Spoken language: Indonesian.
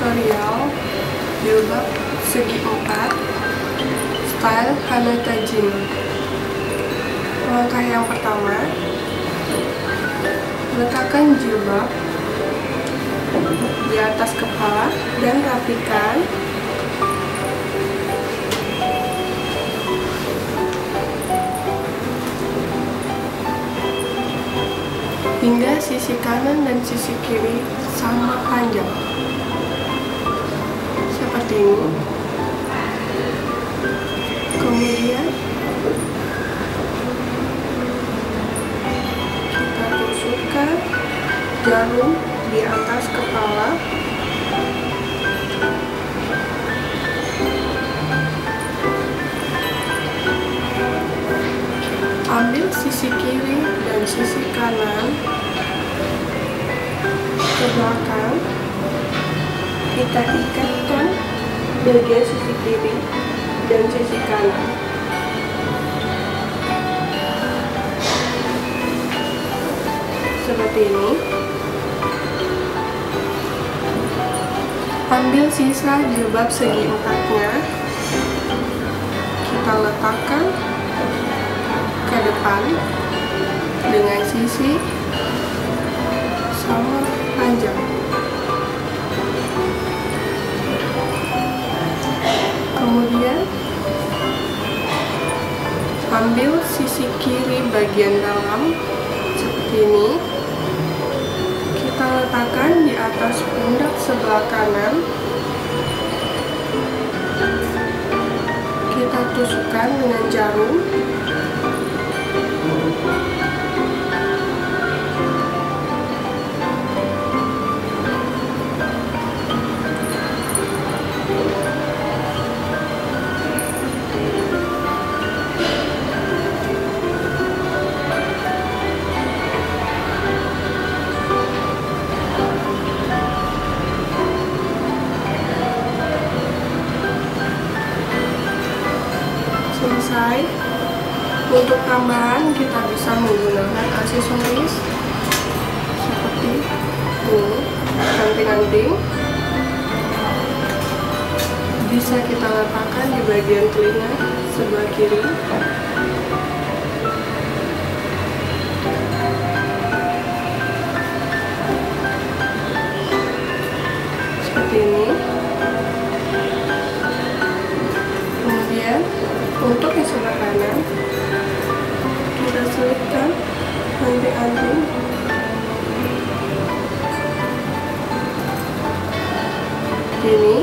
tutorial jilbab segi 4 style Haneda Jean. Langkah yang pertama, letakkan jilbab di atas kepala dan rapikan. Hingga sisi kanan dan sisi kiri sama panjang, seperti ini. Kemudian kita tusukkan jarum di atas kepala. Ambil sisi kiri dan sisi kanan ke belakang. Kita ikatkan bagian sisi kiri dan sisi kanan. Seperti ini. Ambil sisa jilbab segi 4-nya. Kita letakkan ke depan dengan sisi sama panjang. Kemudian ambil sisi kiri bagian dalam seperti ini. Kita letakkan di atas pundak sebelah kanan. Kita tusukkan dengan jarum. Selesai. Untuk tambahan kita bisa menggunakan aksesoris seperti ini, anting-anting. Bisa kita letakkan di bagian telinga sebelah kiri. Seperti ini. Kemudian untuk yang sebelah kanan, kita selipkan anting-anting ini.